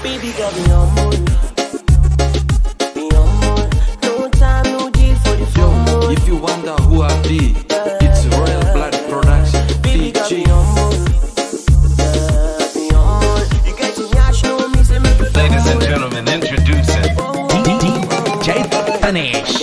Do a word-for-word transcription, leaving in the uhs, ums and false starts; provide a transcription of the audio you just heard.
Baby got me on mood. Me on mood. No time, no deal for the phone. Yo, if you wonder who I be, it's Royal Blood Production. Baby got me on mood. Yeah, me on mood. You get to yash, no me say me. Ladies and gentlemen, introducing D J Finish.